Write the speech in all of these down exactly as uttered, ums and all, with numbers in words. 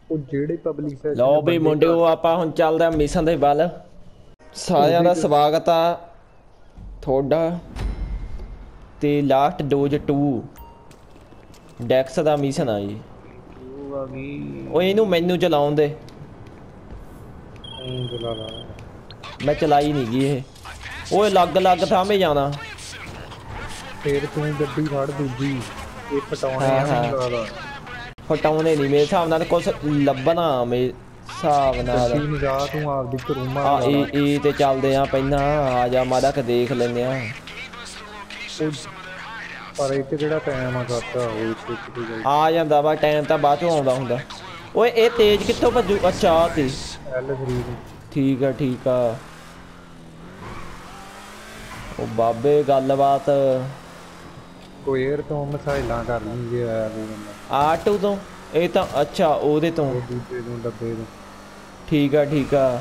ਉਹ ਜਿਹੜੇ public session ਲਓ ਵੀ ਮੁੰਡਿਓ ਆਪਾਂ ਹੁਣ ਚੱਲਦੇ ਆ ਮਿਸ਼ਨ ਦੇ ਵੱਲ। ਸਾਰਿਆਂ ਦਾ ਸਵਾਗਤ ਆ ਤੁਹਾਡਾ ਤੇ ਲਾਸਟ ਡੋਜ ਟੂ ਡੈਕਸ ਦਾ ਮਿਸ਼ਨ ਆ ਜੀ। ਉਹ ਇਹਨੂੰ ਮੈਨੂੰ ਚਲਾਉਣ ਦੇ। ਮੈਂ ਚਲਾਈ ਨਹੀਂ ਗਈ ਇਹ। ਓਏ ਲੱਗ ਲੱਗ ਥਾਮੇ ਜਾਣਾ ਫੇਰ ਤੂੰ ਗੱਡੀ ਫੜ ਦੂਜੀ ਇਹ ਪਟਾਉਣੇ ਆ। ਫਟਾਉਣੇ ਨਹੀਂ ਮੇਰੇ ਹਿਸਾਬ ਨਾਲ ਕੁਛ ਲੱਭਣਾ ਮੇਰੇ ਹਿਸਾਬ ਨਾਲ। ਨਿਗਾਹ ਤੂੰ ਆਪਦੀ ਕਰੂਮਾ ਆ ਇਹ ਇਹ ਤੇ ਚੱਲਦੇ ਆ ਪਹਿਲਾਂ। ਆ ਜਾ ਮਾੜਾ ਕਿ ਦੇਖ ਲੈਂਦੇ ਆ। ਪਰ ਇੱਥੇ ਕਿਹੜਾ ਟਾਈਮ ਆ ਕਰਦਾ ਉਹ ਆ ਜਾਂਦਾ ਵਾ ਟਾਈਮ ਤਾਂ ਬਾਅਦ ਚੋਂ ਆਉਂਦਾ ਹੁੰਦਾ। ਓਏ ਇਹ ਤੇਜ਼ ਕਿੱਥੋਂ ਭੱਜੂ? ਅੱਛਾ ਆ ਤੇ ਐਲ ਥ੍ਰੀ ਠੀਕ ਆ ਠੀਕ ਆ। ਉਹ ਬਾਬੇ ਗੱਲਬਾਤ ਕੋਈ 에ਅਰ ਤੋਂ ਮਿਸਾਈਲਾਂ ਕਰ ਲਈ ਜੇ ਆਇਆ ਕੋਈ ਬੰਦਾ। ਆਟੋ ਤੋਂ ਇਹ ਤਾਂ ਅੱਛਾ ਉਹਦੇ ਤੋਂ ਦੂਜੇ ਤੋਂ ਡੱਬੇ ਤੋਂ। ਠੀਕ ਆ ਠੀਕ ਆ।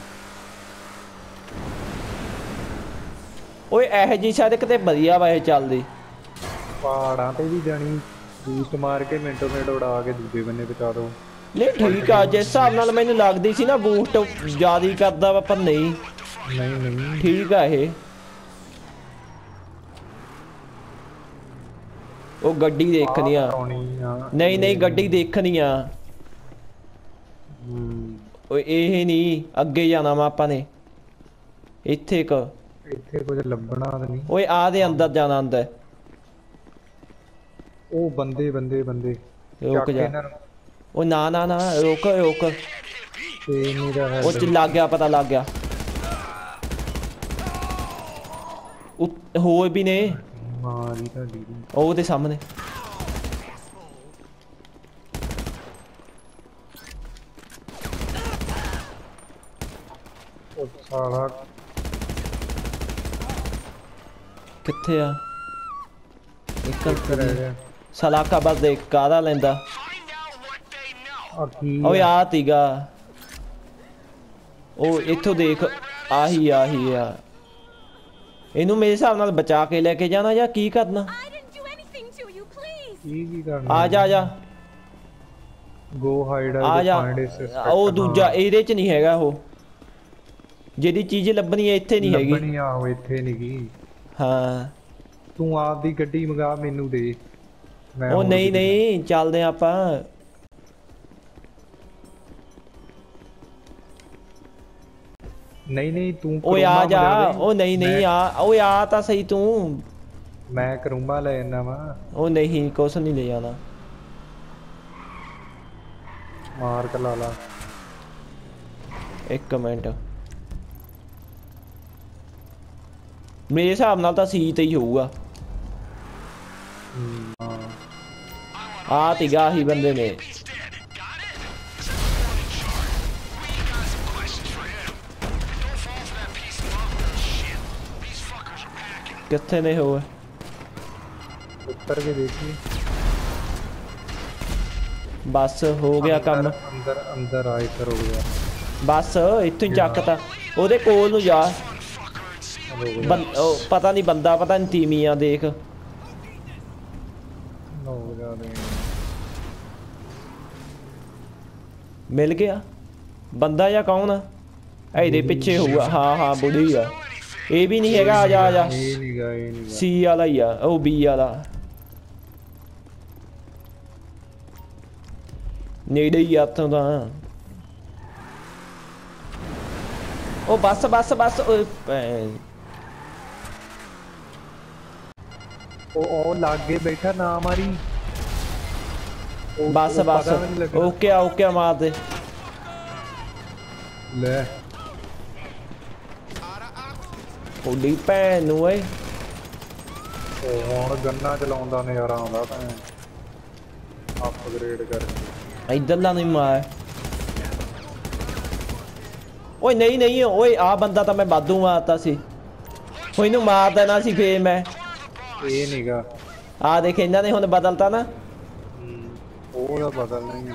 ਓਏ ਇਹ ਜੀ ਸ਼ਾਇਦ ਕਿਤੇ ਵਧੀਆ ਵਾ ਇਹ ਚੱਲਦੀ। ਪਹਾੜਾਂ ਤੇ ਵੀ ਜਾਣੀ ਬੂਸਟ ਮਾਰ ਕੇ ਮਿੰਟੋ ਮਿੰਟ ਉਡਾ ਕੇ ਦੂਜੇ ਬੰਨੇ ਪਹੁੰਚਾ ਦੋ। ਨਹੀਂ ਠੀਕ ਆ ਜਿਸ ਹਿਸਾਬ ਨਾਲ ਮੈਨੂੰ ਲੱਗਦੀ ਸੀ ਨਾ ਬੂਸਟ ਜ਼ਿਆਦਾ ਹੀ ਕਰਦਾ ਵਾ ਪਰ ਨਹੀਂ ਨਹੀਂ ਨਹੀਂ ਠੀਕ ਆ ਇਹ। ਉਹ ਗੱਡੀ ਦੇਖਣੀ ਆ। ਨਹੀਂ ਨਹੀਂ ਗੱਡੀ ਦੇਖਣੀ ਆ। ਓਏ ਇਹ ਨਹੀਂ ਅੱਗੇ ਜਾਣਾ ਵਾ ਆਪਾਂ ਨੇ। ਇੱਥੇ ਇੱਕ ਇੱਥੇ ਕੁਝ ਲੱਭਣਾ ਨਹੀਂ। ਓਏ ਆ ਦੇ ਅੰਦਰ ਜਾਣਾ ਅੰਦਰ। ਉਹ ਬੰਦੇ ਬੰਦੇ ਬੰਦੇ ਰੁਕ ਜਾ। ਉਹ ਨਾ ਨਾ ਨਾ ਰੁਕ ਰੁਕ। ਤੇ ਮੇਰਾ ਹੈ ਉਹ ਚ ਲੱਗ ਗਿਆ ਪਤਾ ਲੱਗ ਗਿਆ। ਹੋਰ ਵੀ ਨੇ ਮਾਰੀ ਤਾਂ ਦੀਦੀ ਉਹਦੇ ਸਾਹਮਣੇ। ਉਹ ਸਾਲਾ ਕਿੱਥੇ ਆ? ਇੱਕ ਰਹਿ ਗਿਆ ਸਲਾਕਾ ਬਸ ਦੇਖ ਕਾਹਦਾ ਲੈਂਦਾ। ਆ ਕੀ ਓਏ ਆ ਤੀਗਾ ਉਹ ਇੱਥੋਂ ਦੇਖ ਆਹੀ ਆਹੀ ਆ। ਇਹਨੂੰ ਮੇਰੇ ਹਿਸਾਬ ਨਾਲ ਬਚਾ ਕੇ ਲੈ ਕੇ ਜਾਣਾ ਜਾਂ ਕੀ ਕਰਨਾ? ਕੀ ਕੀ ਕਰਨਾ? ਆ ਜਾ ਆ ਜਾ ਗੋ ਹਾਈਡ ਆ ਜਾ। ਉਹ ਦੂਜਾ ਇਹਦੇ ਚ ਨਹੀਂ ਹੈਗਾ। ਉਹ ਜਿਹੜੀ ਚੀਜ਼ ਲੱਭਣੀ ਹੈ ਇੱਥੇ ਨਹੀਂ ਹੈਗੀ। ਲੱਭਣੀ ਆ ਉਹ ਇੱਥੇ ਨਹੀਂ ਗਈ। ਹਾਂ ਤੂੰ ਆਪਦੀ ਗੱਡੀ ਮੰਗਾ ਮੈਨੂੰ ਦੇ। ਉਹ ਨਹੀਂ ਨਹੀਂ ਚੱਲਦੇ ਆਪਾਂ। ਨਹੀਂ ਨਹੀਂ ਤੂੰ ਓਏ ਆ ਜਾ। ਉਹ ਨਹੀਂ ਨਹੀਂ ਆ ਓਏ ਆ ਤਾਂ ਸਹੀ ਤੂੰ। ਮੈਂ ਕਰੂੰਬਾ ਲੈ ਜਾਣਾ ਵਾ। ਉਹ ਨਹੀਂ ਕੁਛ ਨਹੀਂ ਲੈ ਜਾਣਾ। ਮਾਰਕ ਲਾ ਲਾ ਇੱਕ ਮਿੰਟ। ਮੇਰੇ ਹਿਸਾਬ ਨਾਲ ਤਾਂ ਸੀ ਤੇ ਹੀ ਹੋਊਗਾ। ਆ ਤੀਗਾ ਹੀ ਬੰਦੇ ਨੇ। ਕਿੱਥੇ ਨੇ ਹੋਏ? ਉੱਤਰ ਕੇ ਦੇਖੀ। ਬਸ ਹੋ ਗਿਆ ਕੰਮ। ਅੰਦਰ ਅੰਦਰ ਆ ਇੱਧਰ ਹੋ ਗਿਆ ਬਸ ਇੱਥੋਂ ਹੀ ਚੱਕਤਾ। ਉਹਦੇ ਕੋਲ ਨੂੰ ਜਾ। ਉਹ ਪਤਾ ਨਹੀਂ ਬੰਦਾ ਪਤਾ ਨਹੀਂ ਤੀਵੀਂ ਆ ਦੇਖ। ਮਿਲ ਗਿਆ ਬੰਦਾ ਜਾਂ ਕੌਣ ਆ? ਇਹਦੇ ਪਿੱਛੇ ਹੋਊਗਾ। ਹਾਂ ਹਾਂ ਬੁੜੀ ਆ। ਇਹ ਵੀ ਨਹੀਂ ਹੈਗਾ। ਆ ਜਾ ਆ ਜਾ। ਸੀ ਵਾਲਾ ਹੀ ਆ ਉਹ ਬੀ ਵਾਲਾ ਨੇੜੇ ਹੀ ਆ ਉੱਥੋਂ ਤਾਂ। ਉਹ ਬਸ ਬਸ ਬਸ ਉਹ ਉਹ ਲਾਗੇ ਬੈਠਾ ਨਾ ਮਾਰੀ। ਬਸ ਬਸ ਓਕੇ ਆ ਓਕੇ ਮਾਰ ਦੇ ਲੈ। ਉਹਦੀ ਭੈਣ ਨੂੰ ਓਏ। ਉਹ ਹੁਣ ਗੰਨਾ ਚਲਾਉਂਦਾ ਨਜ਼ਾਰਾ ਆਉਂਦਾ ਭੈਣ। ਅਪਗ੍ਰੇਡ ਕਰ ਇੱਧਰਲਾ ਨਹੀਂ ਮਾਰ। ਓਏ ਨਹੀਂ ਨਹੀਂ ਓਏ ਆ ਬੰਦਾ ਤਾਂ ਮੈਂ ਵਾਧੂ ਮਾਰਤਾ ਸੀ। ਉਹ ਇਹਨੂੰ ਮਾਰ ਦੇਣਾ ਸੀ ਫੇਰ ਮੈਂ। ਇਹ ਨੀਗਾ ਆ ਦੇਖ ਇਹਨਾਂ ਨੇ ਹੁਣ ਬਦਲਤਾ ਨਾ। ਉਹਦਾ ਬਦਲਣਾ ਹੀ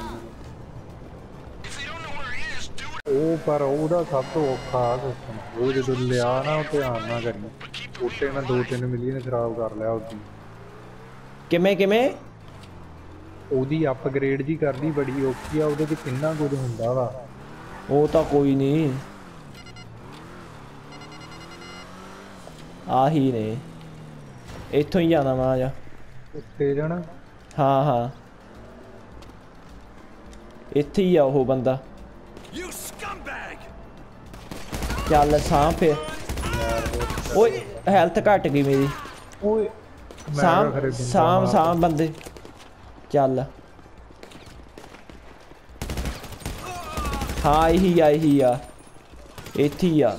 ਉਹ ਪਰ ਉਹਦਾ ਸਭ ਤੋਂ ਔਖਾ ਸਿਸਟਮ। ਉਹ ਜਦੋਂ ਲਿਆ ਨਾ ਉਹ ਧਿਆਨ ਨਾ ਕਰੀ। ਉੱਤੇ ਮੈਂ ਦੋ ਤਿੰਨ ਮਿਲੀਅਨ ਖਰਾਬ ਕਰ ਲਿਆ ਉਹਦੀ। ਕਿਵੇਂ ਕਿਵੇਂ? ਉਹਦੀ ਅਪਗ੍ਰੇਡ ਜੀ ਕਰਦੀ ਬੜੀ ਔਖੀ ਆ ਉਹਦੇ ਚ ਕਿੰਨਾ ਕੁਝ ਹੁੰਦਾ ਵਾ ਉਹ ਤਾਂ ਕੋਈ ਨਹੀਂ ਆਹੀ ਨੇ ਇੱਥੋਂ ਹੀ ਜਾਣਾ ਵਾ ਆ ਜਾ ਉੱਤੇ ਜਾਣਾ ਹਾਂ ਹਾਂ ਇੱਥੇ ਹੀ ਆ ਉਹ ਬੰਦਾ ਚੱਲ ਸਾਂ ਫੇਰ ਓਏ ਹੈਲਥ ਘਟ ਗਈ ਮੇਰੀ ਓਏ ਸਾਮ ਸਾਮ ਸਾਮ ਬੰਦੇ ਚੱਲ ਹਾਂ ਇਹੀ ਆ ਇਹੀ ਆ ਇੱਥੇ ਹੀ ਆ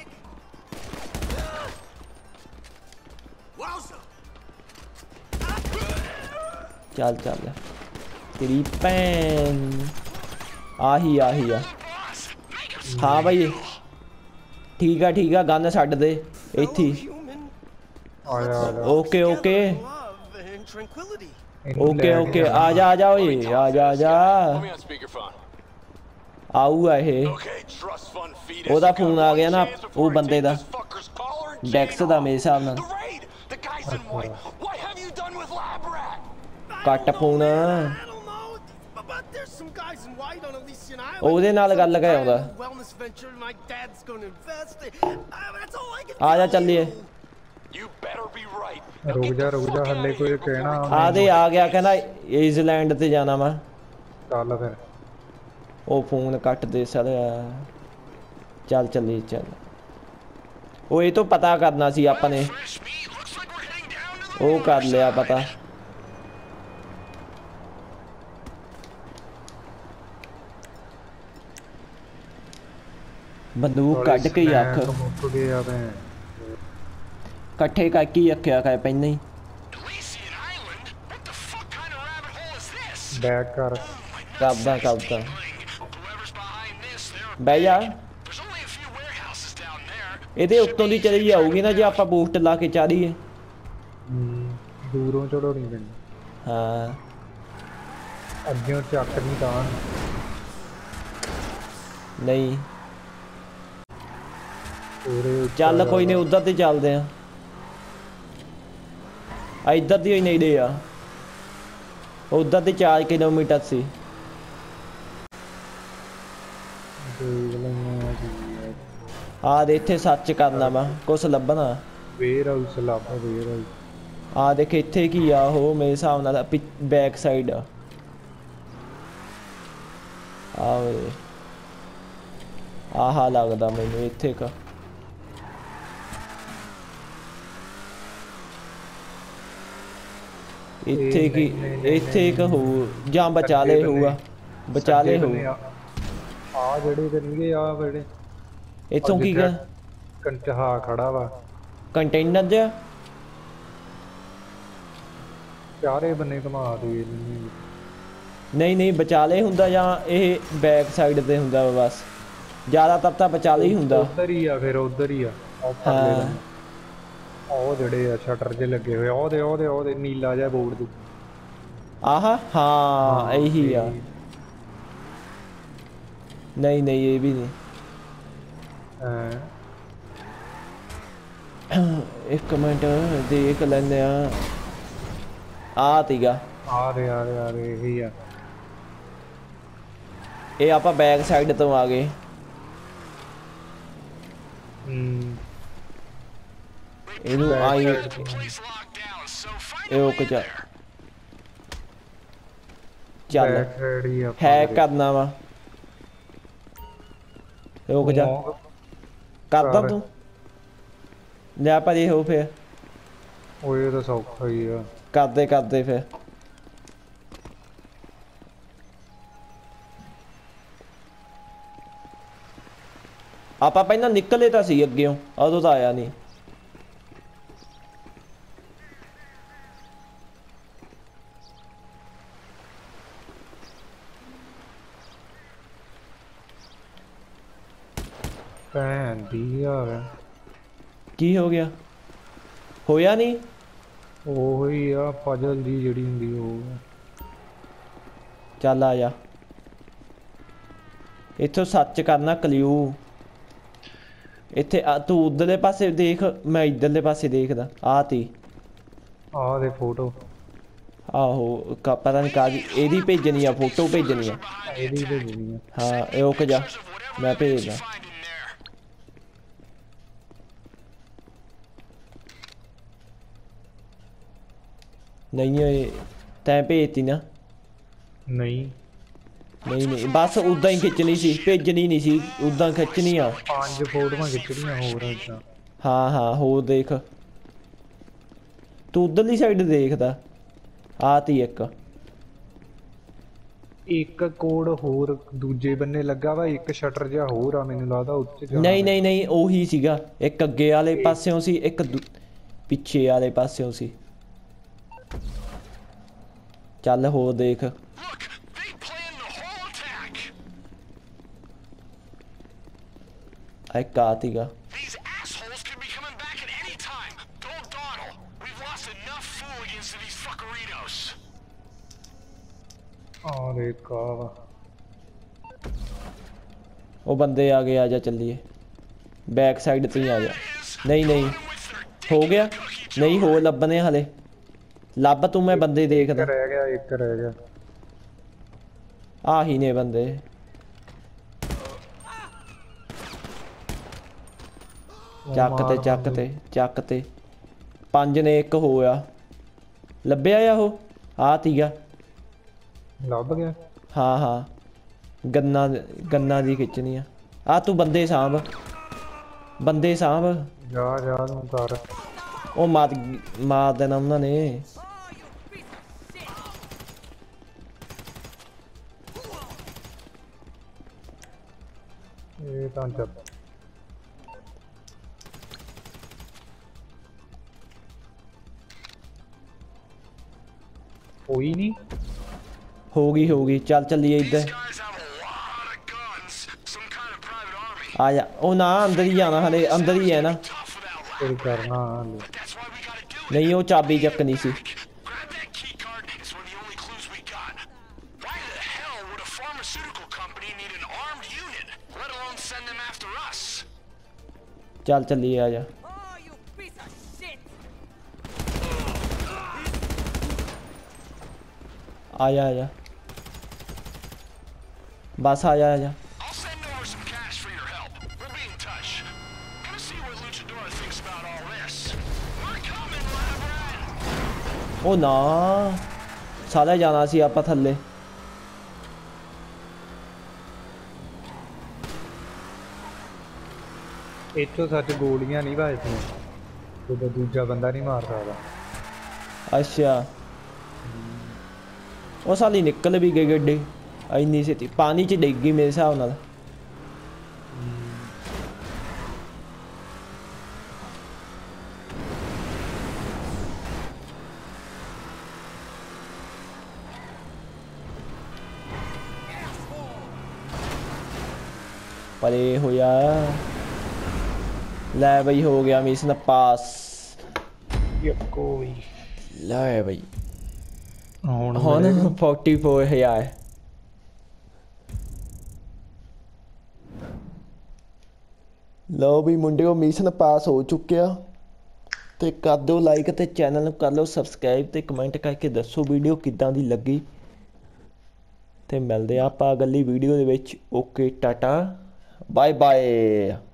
ਚੱਲ ਚੱਲ ਤੇਰੀ ਭੈਣ ਆਹੀ ਆਹੀ ਆ ਹਾਂ ਬਈ ਠੀਕ ਆ ਠੀਕ ਆ ਗੰਨ ਛੱਡ ਦੇ ਇੱਥੇ ਆਇਆ ਓਕੇ ਓਕੇ ਓਕੇ ਓਕੇ ਆ ਜਾ ਆ ਜਾ ਓਏ ਆ ਜਾ ਆ ਜਾ ਆਊਗਾ ਇਹ ਉਹਦਾ ਫੋਨ ਆ ਗਿਆ ਨਾ ਉਹ ਬੰਦੇ ਦਾ ਡੈਕਸ ਦਾ ਮੇਰੇ ਹਿਸਾਬ ਨਾਲ ਕੱਟ ਫੋਨ ਉਹਦੇ ਨਾਲ ਗੱਲ ਕਰ ਆਉਂਦਾ ਆ ਜਾ ਚੱਲੀਏ ਰੁਕ ਜਾ ਰੁਕ ਜਾ ਹੱਲੇ ਕੋਈ ਕਹਿਣਾ ਆ ਦੇ ਆ ਗਿਆ ਕਹਿੰਦਾ ਈਜ਼ਲੈਂਡ ਤੇ ਜਾਣਾ ਵਾ ਚੱਲ ਫਿਰ ਉਹ ਫੋਨ ਕੱਟ ਦੇ ਸਾਲਿਆ ਚੱਲ ਚੱਲੀ ਚੱਲ ਉਹ ਇਹ ਤੋਂ ਪਤਾ ਕਰਨਾ ਸੀ ਆਪਾਂ ਨੇ ਉਹ ਕਰ ਲਿਆ ਪਤਾ ਬੰਦੂਕ ਕੱਢ ਕੇ ਹੀ ਅੱਖ ਮੁੱਕ ਗਿਆ ਮੈਂ ਇਕੱਠੇ ਕਰਕੇ ਹੀ ਰੱਖਿਆ ਕਰ ਪਹਿਲਾਂ ਹੀ ਬੈਕ ਕਰ ਕਰਦਾ ਕਰਦਾ ਬਹਿ ਜਾ ਇਹਦੇ ਉੱਤੋਂ ਦੀ ਚਲੀ ਜਾਊਗੀ ਨਾ ਜੇ ਆਪਾਂ ਬੂਸਟ ਲਾ ਕੇ ਚਾੜੀਏ ਦੂਰੋਂ ਚੜਾਉਣੀ ਪੈਣੀ ਹਾਂ ਅੱਗੇ ਚੱਕ ਨਹੀਂ ਤਾਂ ਨਹੀਂ ਚੱਲ ਕੋਈ ਨਹੀਂ ਉਧਰ ਤੇ ਚੱਲਦੇ ਆ ਆ ਇੱਧਰ ਦੀ ਹੀ ਨੇੜੇ ਆ ਉਧਰ ਤੇ ਚਾਰ ਕਿਲੋਮੀਟਰ ਸੀ ਆ ਦੇ ਇੱਥੇ ਸੱਚ ਕਰਨਾ ਵਾ ਕੁਛ ਲੱਭਣਾ ਵੇਅਰ ਹਾਊਸ ਲੱਭ ਵੇਅਰ ਹਾਊਸ ਆ ਦੇਖ ਇੱਥੇ ਕੀ ਆ ਉਹ ਮੇਰੇ ਹਿਸਾਬ ਨਾਲ ਬੈਕ ਸਾਈਡ ਆ ਆਵੇ ਆਹਾ ਲੱਗਦਾ ਮੈਨੂੰ ਇੱਥੇ ਕਾ ਇੱਥੇ ਕੀ ਇੱਥੇ ਇੱਕ ਹੋ ਜਾਂ ਬਚਾ ਲੈ ਹੋਊਗਾ ਬਚਾ ਲੈ ਹੋ ਆ ਜਿਹੜੇ ਕਰਨਗੇ ਆ ਬੜੇ ਇੱਥੋਂ ਕੀ ਕਰ ਕੰਟਹਾ ਖੜਾ ਵਾ ਕੰਟੇਨਰ ਜਿਹਾ ਚਾਰੇ ਬੰਨੇ ਘੁਮਾ ਦੇ ਨਹੀਂ ਨਹੀਂ ਬਚਾਲੇ ਹੁੰਦਾ ਜਾਂ ਇਹ ਬੈਕ ਸਾਈਡ ਤੇ ਹੁੰਦਾ ਵਾ ਬਸ ਜ਼ਿਆਦਾਤਰ ਤਾਂ ਬਚਾਲੇ ਹੀ ਹੁੰਦਾ ਉਧਰ ਹੀ ਆ ਫਿਰ ਉਧਰ ਹੀ ਆ ਹਾਂ ਉਹ ਜਿਹੜੇ ਆ ਸ਼ਟਰ ਜੇ ਲੱਗੇ ਹੋਏ ਉਹਦੇ ਉਹਦੇ ਉਹਦੇ ਨੀਲਾ ਜਿਹਾ ਬੋਰਡ ਦੇ ਆਹਾ ਹਾਂ ਇਹੀ ਆ ਨਹੀਂ ਨਹੀਂ ਇਹ ਵੀ ਨਹੀਂ ਇੱਕ ਮਿੰਟ ਦੇਖ ਲੈਂਦੇ ਆ ਆ ਤੀਗਾ ਆ ਰਹੇ ਆ ਰਹੇ ਆ ਰਹੇ ਇਹੀ ਆ ਇਹ ਆਪਾਂ ਬੈਕ ਸਾਈਡ ਤੋਂ ਆ ਗਏ ਹਮ ਇਹਨੂੰ ਆਈ ਇਹ ਉਹ ਕੁਝ ਚੱਲ ਹੈ ਕਰਨਾ ਵਾ ਇਹ ਉਹ ਕੁਝ ਕਰਦਾ ਤੂੰ ਲੈ ਪਰ ਇਹ ਹੋ ਫਿਰ ਉਹ ਇਹ ਤਾਂ ਸੌਖਾ ਹੀ ਆ ਕਰਦੇ ਕਰਦੇ ਫਿਰ ਆਪਾਂ ਪਹਿਲਾਂ ਨਿਕਲੇ ਤਾਂ ਸੀ ਅੱਗਿਓਂ ਉਦੋਂ ਤਾਂ ਆਇਆ ਨਹੀਂ ਭੈਣ ਦੀ ਯਾਰ ਕੀ ਹੋ ਗਿਆ ਹੋਇਆ ਨਹੀਂ ਉਹ ਹੀ ਆ ਪਜਲ ਦੀ ਜਿਹੜੀ ਹੁੰਦੀ ਉਹ ਚੱਲ ਆ ਜਾ ਇੱਥੋਂ ਸੱਚ ਕਰਨਾ ਕਲਿਊ ਇੱਥੇ ਆ ਤੂੰ ਉਧਰਲੇ ਪਾਸੇ ਦੇਖ ਮੈਂ ਇਧਰਲੇ ਪਾਸੇ ਦੇਖਦਾ ਆ ਤੀ ਆ ਦੇ ਫੋਟੋ ਆਹੋ ਕ- ਪਤਾ ਨਹੀਂ ਕਾਹਦੀ ਇਹਦੀ ਭੇਜਣੀ ਆ ਫੋਟੋ ਭੇਜਣੀ ਆ ਇਹਦੀ ਭੇਜਣੀ ਆ। ਹਾਂ ਇਹ ਰੁਕ ਜਾ ਮੈਂ ਭੇਜਦਾ ਨਹੀਂ ਓਏ ਤੈਂ ਭੇਜਤੀ ਨਾ ਨਹੀਂ ਨਹੀਂ ਨਹੀਂ ਬਸ ਉਦਾਂ ਹੀ ਖਿੱਚਣੀ ਸੀ ਭੇਜਣੀ ਨਹੀਂ ਸੀ ਉਦਾਂ ਖਿੱਚਣੀ ਆ ਪੰਜ ਫੋਟੋਆਂ ਖਿੱਚਣੀਆਂ ਹੋਰ ਏਦਾਂ। ਹਾਂ ਹਾਂ ਹੋਰ ਦੇਖ ਤੂੰ ਉਧਰਲੀ ਸਾਈਡ ਦੇਖਦਾ ਆ ਤੀ ਇੱਕ ਇੱਕ ਕੋਡ ਹੋਰ ਦੂਜੇ ਬੰਨੇ ਲੱਗਾ ਵਾ ਇੱਕ ਸ਼ਟਰ ਜਿਹਾ ਹੋਰ ਆ ਮੈਨੂੰ ਲੱਗਦਾ ਉੱਤੇ ਜਾਣਾ। ਨਹੀਂ ਨਹੀਂ ਨਹੀਂ ਉਹੀ ਸੀਗਾ ਇੱਕ ਅੱਗੇ ਵਾਲੇ ਪਾਸਿਓਂ ਸੀ ਇੱਕ ਦੂ- ਪਿੱਛੇ ਵਾਲੇ ਪਾਸਿਓਂ ਸੀ ਚੱਲ ਹੋਰ ਦੇਖ ਇੱਕ ਆ ਤੀਗਾ ਆ ਦੇਖ ਆ ਵਾ। ਉਹ ਬੰਦੇ ਆ ਗਏ ਆ ਜਾ ਚੱਲੀਏ ਬੈਕ ਸਾਈਡ ਤੇ ਹੀ ਆ ਜਾ ਨਹੀਂ ਨਹੀਂ ਹੋ ਗਿਆ ਨਹੀਂ ਹੋ ਲੱਭਣੇ ਹਲੇ ਲੱਭ ਤੂੰ ਮੈਂ ਬੰਦੇ ਇੱਕ ਦੇਖਦਾ ਰਹਿ ਗਿਆ ਇੱਕ ਰਹਿ ਗਿਆ। ਆਹੀ ਨੇ ਬੰਦੇ ਚੱਕ ਤੇ ਚੱਕ ਤੇ ਚੱਕ ਤੇ ਪੰਜ ਨੇ ਇੱਕ ਹੋਇਆ ਲੱਭਿਆ ਆ ਉਹ ਆ ਤੀਗਾ ਲੱਭ ਗਿਆ। ਹਾਂ ਹਾਂ ਗੰਨਾ ਗੰਨਾ ਦੀ ਖਿੱਚਣੀ ਆ ਆ ਤੂੰ ਬੰਦੇ ਸਾਂਭ ਬੰਦੇ ਸਾਂਭ ਜਾ ਜਾ ਤੂੰ ਕਰ। ਉਹ ਮਾਰ ਮਾਰ ਦੇਣਾ ਉਹਨਾਂ ਨੇ ਇਹ ਤਾਂ ਚੱਲ ਹੋਈ ਨਹੀਂ। ਹੋ ਗਈ ਹੋ ਗਈ ਚੱਲ ਚੱਲੀਏ ਇੱਧਰ ਆ ਜਾ ਉਹ ਨਾ ਅੰਦਰ ਹੀ ਜਾਣਾ ਹਲੇ ਅੰਦਰ ਹੀ ਹੈ ਨਾ ਫਿਰ ਕਰਨਾ ਹਾਲੇ। ਨਹੀਂ ਉਹ ਚਾਬੀ ਚੱਕਣੀ ਸੀ ਚੱਲ ਚੱਲੀਏ ਆ ਜਾ ਆ ਜਾ ਆ ਜਾ ਬਸ ਆ ਜਾ ਆ ਜਾ ਉਹ ਨਾ ਸਾਲਾ ਜਾਣਾ ਸੀ ਆਪਾਂ ਥੱਲੇ ਇੱਥੋਂ ਸੱਚ ਗੋਲੀਆਂ ਨਹੀਂ ਵੱਜਦੀਆਂ ਜਦੋਂ ਦੂਜਾ ਬੰਦਾ ਨਹੀਂ ਮਾਰ ਸਕਦਾ। ਅੱਛਾ ਉਹ ਸਾਲੀ ਨਿਕਲ ਵੀ ਗਈ ਗੱਡੀ ਇੰਨੀ ਛੇਤੀ ਪਾਣੀ 'ਚ ਡਿੱਗ ਗਈ ਮੇਰੇ ਹਿਸਾਬ ਨਾਲ ਪਰੇ ਹੋਇਆ ਲੈ ਬਈ ਹੋ ਗਿਆ ਮਿਸ਼ਨ ਪਾਸ ਯੱਕੋ ਵੀ ਲੈ ਬਈ ਹੁਣ ਹੁਣ ਚੌਂਤਾਲੀ ਹਜ਼ਾਰ ਲਓ ਵੀ ਮੁੰਡਿਓ ਮਿਸ਼ਨ ਪਾਸ ਹੋ ਚੁੱਕਿਆ ਤੇ ਕਰ ਦਿਓ ਲਾਈਕ ਤੇ ਚੈਨਲ ਨੂੰ ਕਰ ਲਓ ਸਬਸਕ੍ਰਾਈਬ ਤੇ ਕਮੈਂਟ ਕਰਕੇ ਦੱਸੋ ਵੀਡੀਓ ਕਿੱਦਾਂ ਦੀ ਲੱਗੀ ਤੇ ਮਿਲਦੇ ਆ ਆਪਾਂ ਅਗਲੀ ਵੀਡੀਓ ਦੇ ਵਿੱਚ ਓਕੇ ਟਾਟਾ ਬਾਏ ਬਾਏ